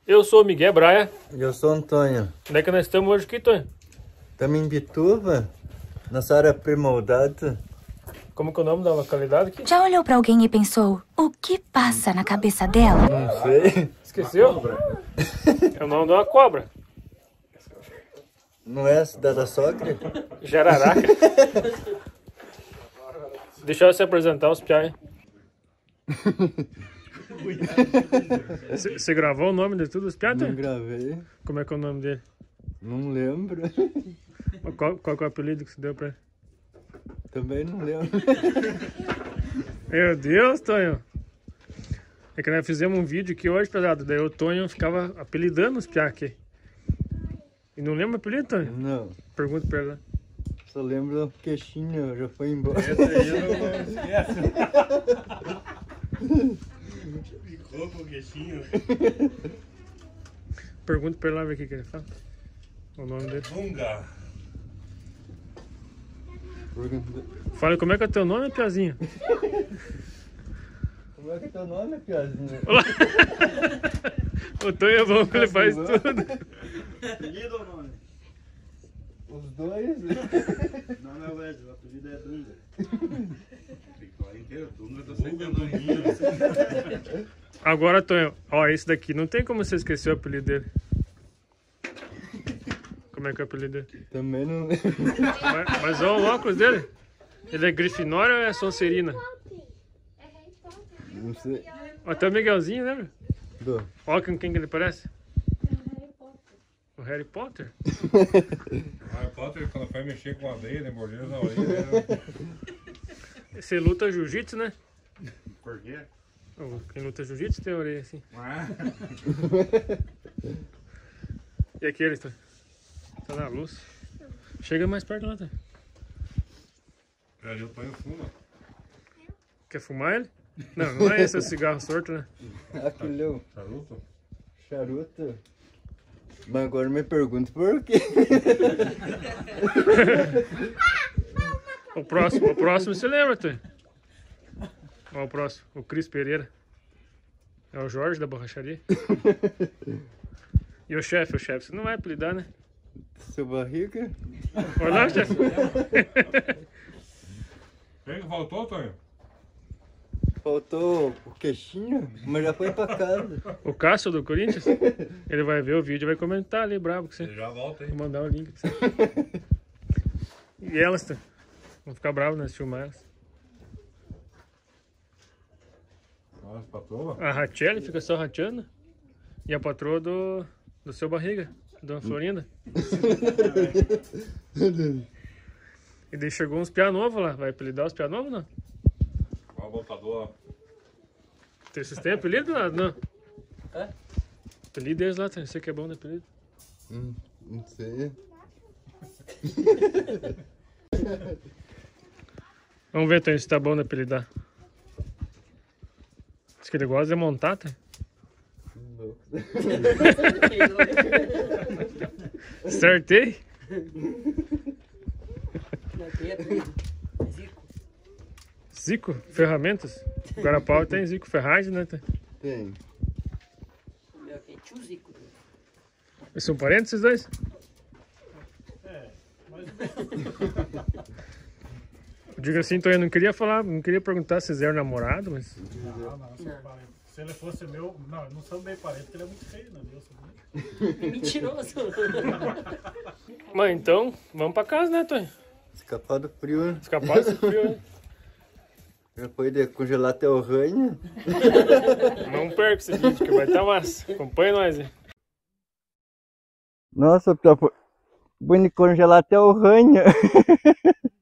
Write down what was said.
Eu sou o Miguel Braia. E eu sou o Antônio. Onde é que nós estamos hoje aqui, Tonho? Estamos em Bituva, nossa área pré-moldada. Como que é o nome da localidade aqui? Já olhou pra alguém e pensou, o que passa na cabeça dela? Não sei. Esqueceu? É o nome de uma cobra. Não é a cidade da sogra? Jararaca. Deixa eu se apresentar os piá, hein? Você gravou o nome de tudo os piá, Não Tonho? gravei. Como é que é o nome dele? Não lembro. Qual que é o apelido que você deu pra ele? Também não lembro. Meu Deus, Tonho. É que nós fizemos um vídeo aqui hoje, pesado. Daí o Tonho ficava apelidando os piá aqui. E não lembra o apelido, Tonho? Não. Pergunta pra ele lá. Só lembro o queixinho, já foi embora. Esse aí eu não esqueço. Ficou com o queixinho. Pergunta pra ele lá, ver o que ele fala. O nome dele. Bunga. Fala, como é que é o teu nome, piazinho? Como é que é teu nome, piazinho? O Tonho é bom que ele faz tudo. Apelido ou nome? Os dois? Não, não é o Wesley, o apelido é Dunga. Tem que falar inteiro, Dunga tá sempre Dunga. Agora, Tonho, ó, esse daqui, não tem como você esquecer o apelido dele. Como é que é o apelido dele? Também não lembro. Mas ó, o óculos dele. Ele é Grifinória ou é Sonserina? Não sei. Ó, até o Miguelzinho, lembra? Do. Ó, com quem que ele parece? O Harry Potter? O Harry Potter, quando foi mexer com a abelha, né, mordendo na orelha. Você luta jiu-jitsu, né? Por quê? Quem luta jiu-jitsu tem a orelha assim. Ah. E aquele, Tonho? Tá na luz. Chega mais perto lá, Tonho. Ali o Tonho fuma. Quer fumar ele? Não, não é esse o cigarro sorto, né? Aquele é o Charuto? charuto. Mas agora me pergunto por quê. O próximo você lembra, Tonho? Ó, o próximo, o Cris Pereira. É o Jorge da borracharia. E o chefe, você não vai apelidar, né? Seu barriga? Olha lá, chefe. Quem que faltou, Tonho? Faltou o queixinho, mas já foi pra casa. O Cássio do Corinthians, ele vai ver o vídeo e vai comentar ali, bravo com você. Ele já volta aí. Vou mandar o link pra você. E elas, Tonho? Vão ficar bravos, né? Se filmar elas. Nossa, patroa. A Rachel fica só rateando. E a patroa do seu barriga, Dona Florinda. E daí chegou uns piá novos lá. Vai apelidar os piá novos, não? Ó, o voltador. Vocês têm apelido lá? Não. Apelido deles lá, você que é bom de apelido. Não sei. Vamos ver, Tonho, se tá bom de apelidar. Diz que ele gosta de montar, tá? Acertei? Zico? Ferramentas? O Guarapau tem Zico Ferragem, né? Tem. Eles são parentes, esses dois? Diga assim, Tonho, eu não queria falar, não queria perguntar se eles eram namorados, mas... Se ele fosse meu, não sou meio parente, porque ele é muito feio, não viu? Mentiroso. Mas então, vamos pra casa, né, Tonho? Escapar do frio, né? Escapar desse frio, né? Já foi de congelar até o ranho. Não perca esse vídeo, que vai estar massa. Acompanha nós, hein? Nossa, foi de congelar até o ranho.